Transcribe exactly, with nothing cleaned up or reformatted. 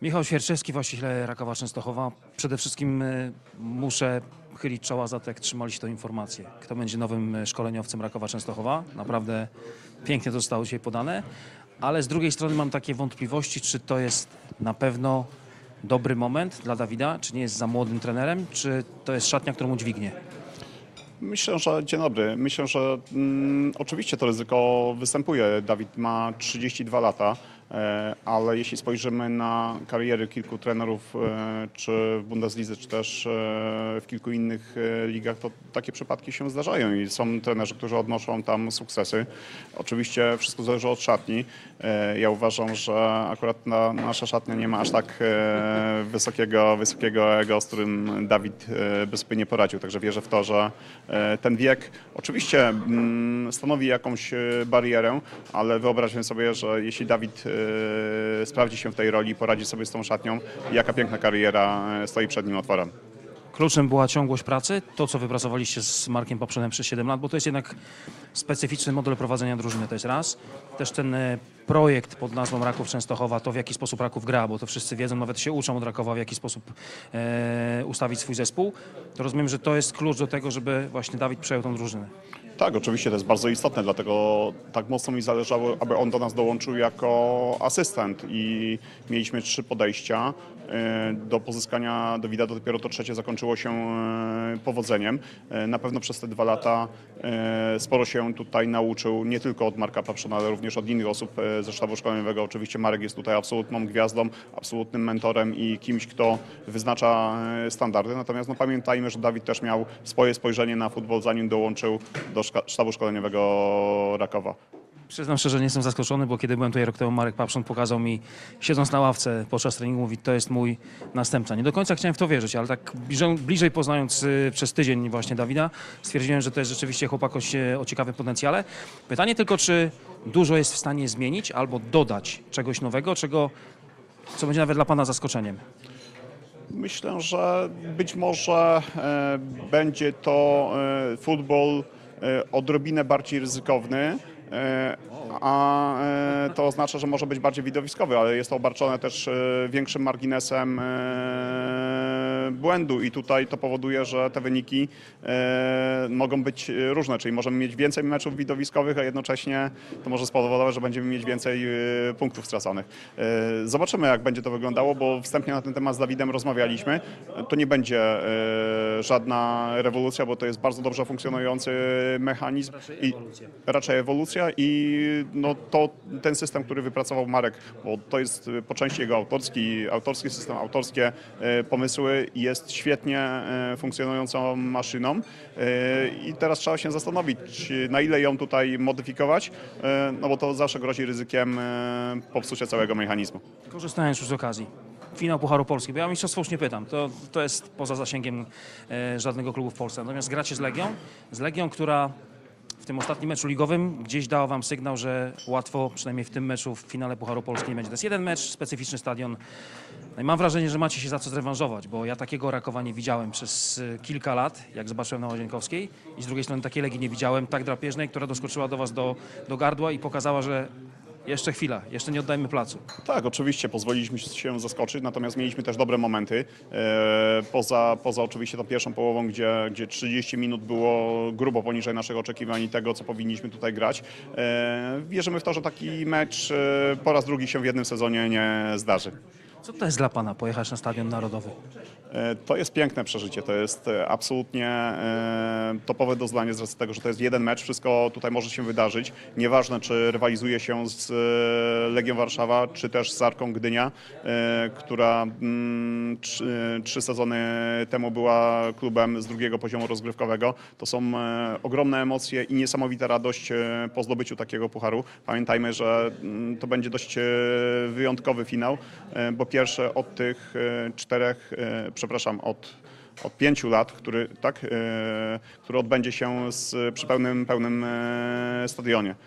Michał Świerczewski, właściciel Rakowa Częstochowa. Przede wszystkim y, muszę chylić czoła za to, jak trzymaliście tę informację. Kto będzie nowym y, szkoleniowcem Rakowa Częstochowa? Naprawdę pięknie to zostało dzisiaj podane. Ale z drugiej strony mam takie wątpliwości, czy to jest na pewno dobry moment dla Dawida, czy nie jest za młodym trenerem, czy to jest szatnia, którą mu dźwignie. Myślę, że dzień dobry. Myślę, że mm, oczywiście to ryzyko występuje. Dawid ma trzydzieści dwa lata, e, ale jeśli spojrzymy na kariery kilku trenerów, e, czy w Bundeslidze, czy też e, w kilku innych e, ligach, to takie przypadki się zdarzają i są trenerzy, którzy odnoszą tam sukcesy. Oczywiście wszystko zależy od szatni. E, ja uważam, że akurat na, nasza szatnia nie ma aż tak e, wysokiego, wysokiego ego, z którym Dawid e, by sobie nie poradził. Także wierzę w to, że ten wiek oczywiście stanowi jakąś barierę, ale wyobraźmy sobie, że jeśli Dawid sprawdzi się w tej roli, poradzi sobie z tą szatnią, jaka piękna kariera stoi przed nim otworem. Kluczem była ciągłość pracy, to co wypracowaliście z Markiem Papszonem przez siedem lat, bo to jest jednak specyficzny model prowadzenia drużyny, to jest raz. Też ten e, projekt pod nazwą Raków Częstochowa, to w jaki sposób Raków gra, bo to wszyscy wiedzą, nawet się uczą od Rakowa, w jaki sposób e, ustawić swój zespół. To rozumiem, że to jest klucz do tego, żeby właśnie Dawid przejął tą drużynę. Tak, oczywiście to jest bardzo istotne, dlatego tak mocno mi zależało, aby on do nas dołączył jako asystent i mieliśmy trzy podejścia do pozyskania Dawida, dopiero to trzecie zakończyło się powodzeniem. Na pewno przez te dwa lata sporo się tutaj nauczył, nie tylko od Marka Papszona, ale również od innych osób ze sztabu szkoleniowego. Oczywiście Marek jest tutaj absolutną gwiazdą, absolutnym mentorem i kimś, kto wyznacza standardy. Natomiast no, pamiętajmy, że Dawid też miał swoje spojrzenie na futbol, zanim dołączył do sztabu szkoleniowego Rakowa. Przyznam szczerze, nie jestem zaskoczony, bo kiedy byłem tutaj rok temu, Marek Papszon pokazał mi, siedząc na ławce podczas treningu, mówi, to jest mój następca. Nie do końca chciałem w to wierzyć, ale tak bliżej, bliżej poznając y, przez tydzień właśnie Dawida, stwierdziłem, że to jest rzeczywiście chłopak o, o ciekawym potencjale. Pytanie tylko, czy dużo jest w stanie zmienić albo dodać czegoś nowego, czego, co będzie nawet dla pana zaskoczeniem. Myślę, że być może e, będzie to e, futbol e, odrobinę bardziej ryzykowny, e, a e, to oznacza, że może być bardziej widowiskowy, ale jest to obarczone też e, większym marginesem e, błędu i tutaj to powoduje, że te wyniki e, mogą być różne, czyli możemy mieć więcej meczów widowiskowych, a jednocześnie to może spowodować, że będziemy mieć więcej e, punktów straconych. E, zobaczymy, jak będzie to wyglądało, bo wstępnie na ten temat z Dawidem rozmawialiśmy. To nie będzie e, żadna rewolucja, bo to jest bardzo dobrze funkcjonujący mechanizm. Raczej ewolucja. I, raczej ewolucja i no, to, ten system, który wypracował Marek, bo to jest po części jego autorski, autorski system, autorskie e, pomysły, jest świetnie e, funkcjonującą maszyną e, i teraz trzeba się zastanowić, na ile ją tutaj modyfikować, e, no bo to zawsze grozi ryzykiem e, popsucia całego mechanizmu. Korzystając już z okazji. Finał Pucharu Polski, bo ja o mistrzostwo już nie pytam, to, to jest poza zasięgiem e, żadnego klubu w Polsce. Natomiast gracie z Legią, z Legią, która w tym ostatnim meczu ligowym gdzieś dała wam sygnał, że łatwo, przynajmniej w tym meczu w finale Pucharu Polski nie będzie. To jest jeden mecz, specyficzny stadion. No i mam wrażenie, że macie się za co zrewanżować, bo ja takiego Rakowa nie widziałem przez y, kilka lat, jak zobaczyłem na Łazienkowskiej, i z drugiej strony takiej Legii nie widziałem, tak drapieżnej, która doskoczyła do was do, do gardła i pokazała, że jeszcze chwila, jeszcze nie oddajmy placu. Tak, oczywiście pozwoliliśmy się zaskoczyć, natomiast mieliśmy też dobre momenty. E, poza, poza oczywiście tą pierwszą połową, gdzie, gdzie trzydzieści minut było grubo poniżej naszych oczekiwań i tego, co powinniśmy tutaj grać. E, wierzymy w to, że taki mecz e, po raz drugi się w jednym sezonie nie zdarzy. Co to jest dla pana pojechać na Stadion Narodowy? To jest piękne przeżycie, to jest absolutnie e, topowe doznanie z racji tego, że to jest jeden mecz, wszystko tutaj może się wydarzyć. Nieważne, czy rywalizuje się z e, Legią Warszawa, czy też z Arką Gdynia, e, która mm, trzy, trzy sezony temu była klubem z drugiego poziomu rozgrywkowego. To są e, ogromne emocje i niesamowita radość e, po zdobyciu takiego pucharu. Pamiętajmy, że mm, to będzie dość e, wyjątkowy finał, e, bo pierwsze od tych e, czterech e, przepraszam, od, od pięciu lat, który, tak, e, który odbędzie się z, przy pełnym, pełnym e, stadionie.